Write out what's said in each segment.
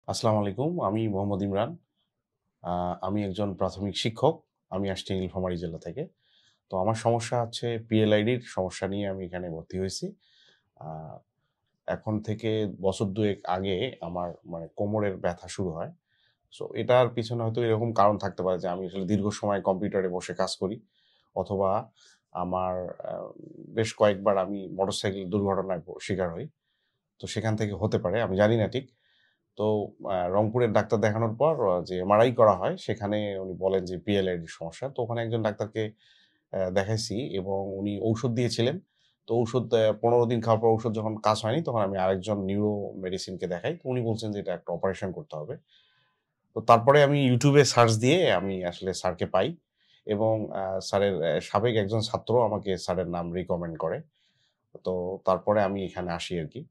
আসসালামু আলাইকুম। আমি মোহাম্মদ ইমরান। আমি একজন প্রাথমিক শিক্ষক। আমি আসছি নীলফামারী জেলা থেকে। তো আমার সমস্যা হচ্ছে পিএলআইডির সমস্যা নিয়ে আমি এখানে ভর্তি হয়েছি। আ এখন থেকে বছর ২ এক আগে আমার কোমরের ব্যথা শুরু হয়। সো এটার পিছনে হয়তো এরকম কারণ থাকতে পারে যে আমি আসলে দীর্ঘ সময় কম্পিউটারে বসে কাজ করি। অথবা আমার আ বেশ কয়েকবার আমি মোটরসাইকেল দুর্ঘটনায় শিকার হই। তো সেখান থেকে হতে পারে, আমি জানি না ঠিক। তো রংপুরের ডাক্তার দেখানোর পর যে এমআরআই করা হয়, সেখানে উনি বলেন যে পিএলআইডির সমস্যা। তো ওখানে একজন ডাক্তারকে দেখাইছি এবং উনি ঔষধ দিয়েছিলেন। তো ঔষধ ১৫ দিন খাওয়ার পর ঔষধ যখন কাজ হয়নি, তখন আমি আরেকজন নিউরো মেডিসিনকে দেখাই। তো উনি বলছেন যে এটা একটা অপারেশন করতে হবে। তো তারপরে আমি YouTube এ সার্চ দিয়ে আমি আসলে স্যারকে পাই এবং স্যারের সাবেক একজন ছাত্র আমাকে স্যারের নাম রিকমেন্ড করে। তো তারপরে আমি এখানে আসি আরকি।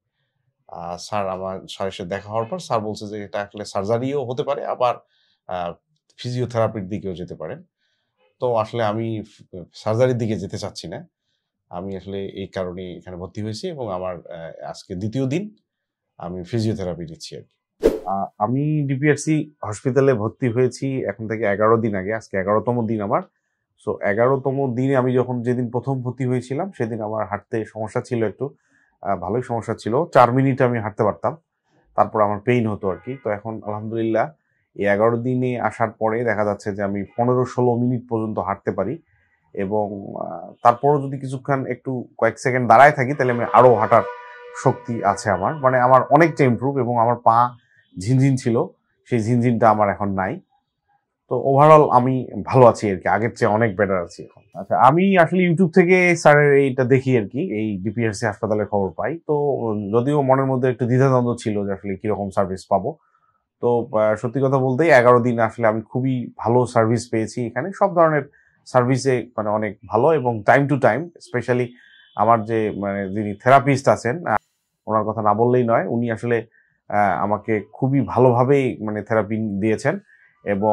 স্যারের সাথে দেখা হওয়ার পর স্যার বলছে যে এটা আসলে সার্জারিও হতে পারে, আবার আ ফিজিওথেরাপির দিকেও যেতে পারেন। তো আসলে আমি সার্জারির দিকে যেতে চাচ্ছি না। আমি আসলে এই কারণেই এখানে ভর্তি হয়েছি এবং আমার আজকে ২য় দিন আমি ফিজিওথেরাপি নিচ্ছি আরকি। আ আমি ডিপিআরসি হসপিটালে ভর্তি হয়েছি এখন থেকে ১১ দিন আগে। আজকে ১১ তম দিন আমার। সো ১১ তম দিনে আমি যেদিন ১ম ভর্তি হয়েছিলাম, সেদিন আমার হাঁটতে সমস্যা ছিল একটু। ভালোই সমস্যা ছিল। ৪ মিনিট আমি হাঁটতে পারতাম। তারপর আমার পেইন হতো আরকি। তো এখন আলহামদুলিল্লাহ এই ১১ দিনে আসার পরে দেখা যাচ্ছে যে আমি ১৫-১৬ মিনিট পর্যন্ত হাঁটতে পারি এবং তারপরও যদি কিছুক্ষণ একটু কয়েক সেকেন্ড দাঁড়ায় থাকি, তাহলে আমি আরো হাঁটার শক্তি আছে আমার। আমার অনেকটা ইমপ্রুভ এবং আমার পা ঝিনঝিন ছিল, সেই ঝিনঝিনটা আমার এখন নাই। তো ওভারঅল আমি ভালো আছি আরকি। আগের চেয়ে অনেক বেটার আছি এখন। আচ্ছা, আমি আসলে YouTube থেকে স্যারের এইটা দেখি আরকি। এই ডিপিআরসি হাসপাতালের খবর পাই। তো যদিও মনের মধ্যে একটু দ্বিধাদ্বন্দ্ব ছিল যে আসলে কিরকম সার্ভিস পাবো। তো সত্যি কথা বলতে ১১ দিন আসলে আমি খুবই ভালো সার্ভিস পেয়েছি এখানে। সব ধরনের সার্ভিসে অনেক ভালো এবং টাইম টু টাইম। স্পেশালি আমার যে যিনি থেরাপিস্ট আছেন, ওনার কথা না বললেই নয়। উনি আসলে আমাকে খুবই ভালোভাবেই থেরাপি দিয়েছেন এবং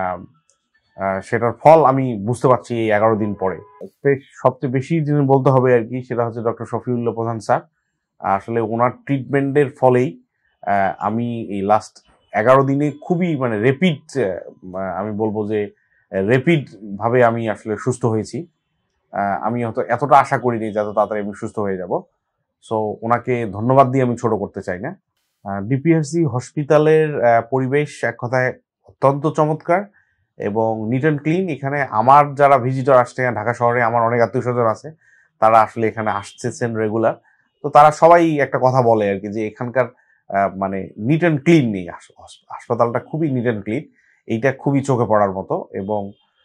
সেটার ফল আমি বুঝতে পারছি এই ১১ দিন পরে। সবচেয়ে বেশি যিনি বলতে হবে আরকি, সেটা হচ্ছে ডক্টর শফিউল্লাহ প্রধান স্যার। আসলে ওনার ট্রিটমেন্টের ফলেই আমি এই লাস্ট ১১ দিনে খুবই রেপিড, আমি বলবো যে রেপিড ভাবে আমি আসলে সুস্থ হয়েছি। আমি হয়তো এতটা আশা করিনি যে এত তাড়াতাড়ি আমি সুস্থ হয়ে যাব। সো ওনাকে ধন্যবাদ দিয়ে আমি ছোট করতে চাই না। ডিপিআরসি হসপিটালের পরিবেশ এক কথায় অত্যন্ত চমৎকার এবং নিট অ্যান্ড ক্লিন। এখানে আমার যারা ভিজিটর আসছে, ঢাকা শহরে আমার অনেক আত্মীয়স্বজন আছে, তারা আসলে এখানে আসতেছেন রেগুলার। তো তারা সবাই একটা কথা বলে আর কি, যে এখানকার নিট অ্যান্ড ক্লিন নেই, হাসপাতালটা খুবই নিট অ্যান্ড ক্লিন। এইটা খুবই চোখে পড়ার মতো এবং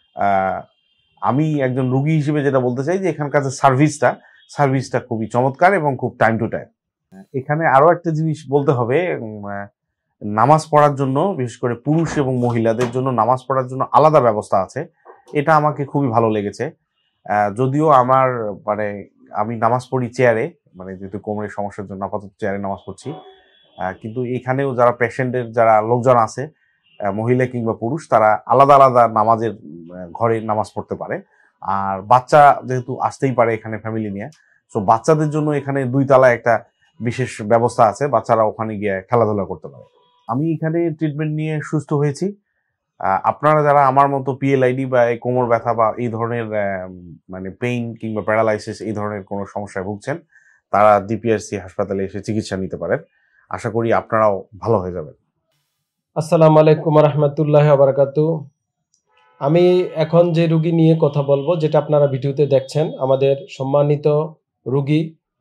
আমি একজন রুগী হিসেবে যেটা বলতে চাই যে এখানকার যে সার্ভিসটা খুবই চমৎকার এবং খুব টাইম টু টাইম। এখানে আরো একটা জিনিস বলতে হবে, নামাজ পড়ার জন্য, বিশেষ করে পুরুষ এবং মহিলাদের জন্য নামাজ পড়ার জন্য আলাদা ব্যবস্থা আছে। এটা আমাকে খুবই ভালো লেগেছে। যদিও আমার আমি নামাজ পড়ি চেয়ারে, যেহেতু কোমরের সমস্যার জন্য আপাতত চেয়ারে নামাজ পড়ছি, কিন্তু এখানেও যারা পেশেন্টের যারা লোকজন আছে, মহিলা কিংবা পুরুষ, তারা আলাদা আলাদা নামাজের ঘরে নামাজ পড়তে পারে। আর বাচ্চা যেহেতু আসতেই পারে এখানে ফ্যামিলি নিয়ে, সো বাচ্চাদের জন্য এখানে ২ তলায় একটা বিশেষ ব্যবস্থা আছে, বাচ্চারা ওখানে গিয়ে খেলাধুলা করতে পারে। আমি এখানে ট্রিটমেন্ট নিয়ে সুস্থ হয়েছি। আপনারা যারা আমার মতো পিএলআইডি বা এই কোমর ব্যথা বা এই ধরনের পেইন কিংবা প্যারালাইসিস এই ধরনের কোনো সমস্যায় ভুগছেন, তারা ডিপিআরসি হাসপাতালে এসে চিকিৎসা নিতে পারেন। আশা করি আপনারাও ভালো হয়ে যাবেন। আসসালামু আলাইকুম রহমতুল্লাহি ওয়া বারাকাতুহু। আমি এখন যে রোগী নিয়ে কথা বলবো, যেটা আপনারা ভিডিওতে দেখছেন, আমাদের সম্মানিত রোগী,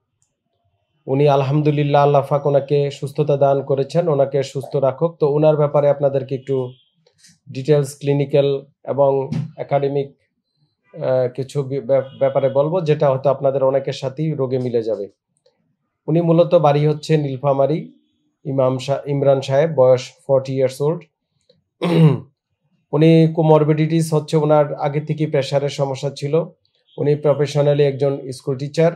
উনি আলহামদুলিল্লাহ, আল্লাহ পাক ওনাকে সুস্থতা দান করেছেন, ওনাকে সুস্থ রাখুক। তো ওনার ব্যাপারে আপনাদেরকে একটু ডিটেলস, ক্লিনিক্যাল এবং একাডেমিক কিছু ব্যাপারে বলবো, যেটা হয়তো আপনাদের অনেকের সাথেই রোগে মিলে যাবে। উনি মূলত বাড়ি হচ্ছে নীলফামারী, ইমরান সাহেব, বয়স 40 ইয়ার্স ওল্ড। উনি কোমরবিডিটিস হচ্ছে, ওনার আগে থেকে প্রেশারের সমস্যা ছিল। উনি প্রফেশনালি একজন স্কুল টিচার।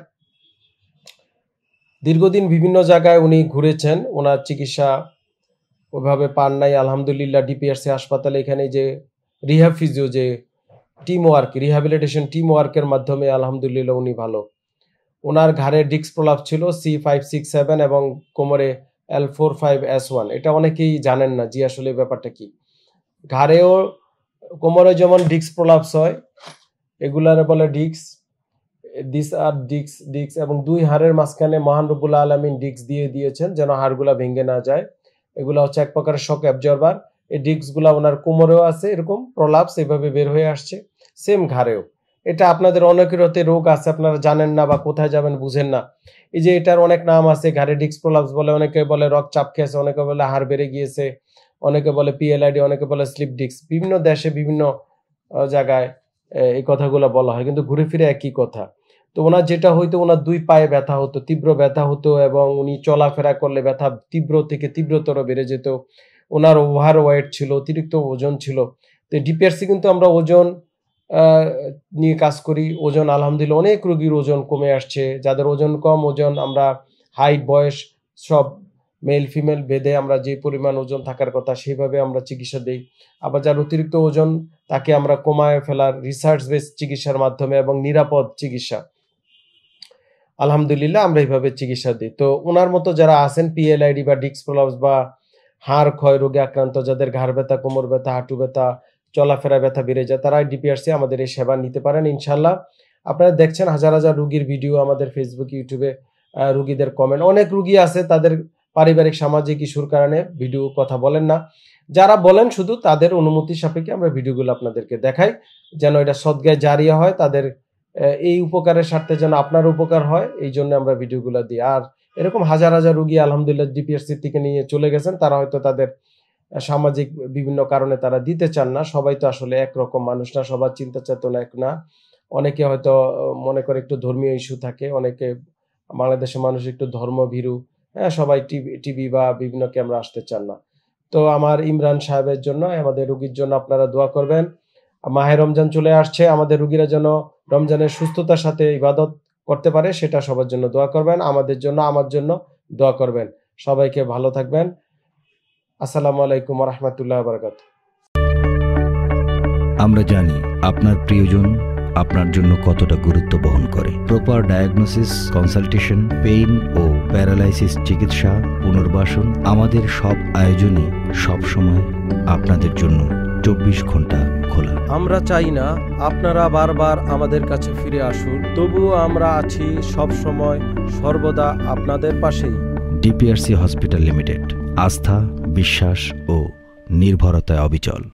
দীর্ঘদিন বিভিন্ন জায়গায় উনি ঘুরেছেন, ওনার চিকিৎসা ওইভাবে পান নাই। আলহামদুলিল্লাহ ডিপিআরসি হাসপাতালে এখানে যে রিহ্যাব ফিজিও, যে টিম ওয়ার্ক, রিহ্যাবিলিটেশন টিম ওয়ার্কের মাধ্যমে আলহামদুলিল্লাহ উনি ভালো। ওনার ঘাড়ে ডিস্ক প্রলাপ ছিল C5, 6, 7 এবং কোমরে L45S1। এটা অনেকেই জানেন না জি আসলে ব্যাপারটা কি। ঘাড়েও কোমরে যেমন ডিস্ক প্রলাপস হয়, এগুলারে বলে ডিস্ক। দিস আর ডিস্ক এবং দুই হাড়ের মাঝখানে মহান রব্বুল আলামিন ডিস্ক দিয়ে দিয়েছেন যেন হাড়গুলা ভেঙে না যায়। এগুলা হচ্ছে এক প্রকারের শক অ্যাবজর্বার। এই ডিস্কগুলা ওনার কোমরেও আছে, এরকম প্রলাপস এভাবে বের হয়ে আসছে, সেম ঘাড়েও। এটা আপনাদের অনেকের হতে রোগ আছে, আপনারা জানেন না বা কোথায় যাবেন বুঝেন না। এই যে এটার অনেক নাম আছে, ঘাড়ে ডিস্ক প্রলাপস বলে, অনেকে বলে রক্ত চাপ খেয়েছে, অনেকে বলে হাড় বেড়ে গিয়েছে, অনেকে বলে PLID, অনেকে বলে স্লিপ ডিস্ক। বিভিন্ন দেশে বিভিন্ন জায়গায় এই কথাগুলো বলা হয়, কিন্তু ঘুরে ফিরে একই কথা। তো ওনার যেটা হইতো, ওনার দুই পায়ে ব্যথা হতো, তীব্র ব্যথা হতো, এবং উনি চলাফেরা করলে ব্যথা তীব্র থেকে তীব্রতর বেড়ে যেত। ওনার ওভার ওয়েট ছিল, অতিরিক্ত ওজন ছিল। তো DPRC কিন্তু আমরা ওজন নিয়ে কাজ করি। ওজন আলহামদুলিল্লাহ অনেক রোগীর ওজন কমে আসছে। যাদের ওজন কম, ওজন আমরা হাইট বয়স সব মেল ফিমেল ভেদে আমরা যে পরিমাণ ওজন থাকার কথা সেইভাবে আমরা চিকিৎসা দিই। আবার যার অতিরিক্ত ওজন তাকে আমরা কমায় ফেলার রিসার্চ বেস চিকিৎসার মাধ্যমে এবং নিরাপদ চিকিৎসা আলহামদুলিল্লাহ আমরা এইভাবে চিকিৎসা দিই। তো ওনার মতো যারা আছেন PLID বা ডিস্ক প্রলাপস বা হাড় ক্ষয় রোগে আক্রান্ত, যাদের ঘাড় ব্যথা, কোমর ব্যথা, হাঁটু ব্যথা, চলাফেরা ব্যথা বেড়ে যায়, তারা DPRC আমাদের এই সেবা নিতে পারেন ইনশাল্লাহ। আপনারা দেখছেন হাজার হাজার রুগীর ভিডিও আমাদের ফেসবুক, ইউটিউবে, রুগীদের কমেন্ট। অনেক রুগী আছে তাদের পারিবারিক সামাজিক ইস্যুর কারণে ভিডিও কথা বলেন না। যারা বলেন শুধু তাদের অনুমতি সাপেক্ষে আমরা ভিডিওগুলো আপনাদেরকে দেখাই, যেন এটা সদগায় জারিয়া হয়, তাদের এই উপকারের স্বার্থে যেন আপনার উপকার হয়, এই জন্য আমরা ভিডিওগুলো দিই। আর এরকম হাজার হাজার রুগী আলহামদুলিল্লাহ DPRC থেকে নিয়ে চলে গেছেন। তারা হয়তো তাদের সামাজিক বিভিন্ন কারণে তারা দিতে চান না। সবাই তো আসলে একরকম মানুষ না, সবার চিন্তা চেতনা এক না। অনেকে হয়তো মনে করে একটু ধর্মীয় ইস্যু থাকে, অনেকে বাংলাদেশের মানুষ একটু ধর্মভীরু, হ্যাঁ, সবাই টিভি বা বিভিন্ন ক্যামেরা আসতে চান না। তো আমার ইমরান সাহেবের জন্য, আমাদের রুগীর জন্য আপনারা দোয়া করবেন। মাহে রমজান চলে আসছে, আমাদের রুগীরা যেন রমজানের সুস্থতার সাথে ইবাদত করতে পারে, সেটা সবার জন্য দোয়া করবেন। আমাদের জন্য, আমার জন্য দোয়া করবেন। সবাইকে ভালো থাকবেন। আসসালামু আলাইকুম ওয়া রাহমাতুল্লাহি ওয়া বারাকাতুহু। আমরা জানি আপনার প্রিয়জন আপনার জন্য কতটা গুরুত্ব বহন করে। প্রপার ডায়াগনোসিস, কনসালটেশন, পেইন ও প্যারালাইসিস চিকিৎসা, পুনর্বাসন, আমাদের সব আয়োজনই সব সময় আপনাদের জন্য 24 ঘন্টা খোলা। আমরা চাই না আপনারা বারবার আমাদের কাছে ফিরে আসুন, তবুও আমরা আছি সব সময় সর্বদা আপনাদের পাশেই। DPRC হসপিটাল লিমিটেড, আস্থা, বিশ্বাস ও নির্ভরতায় অবিচল।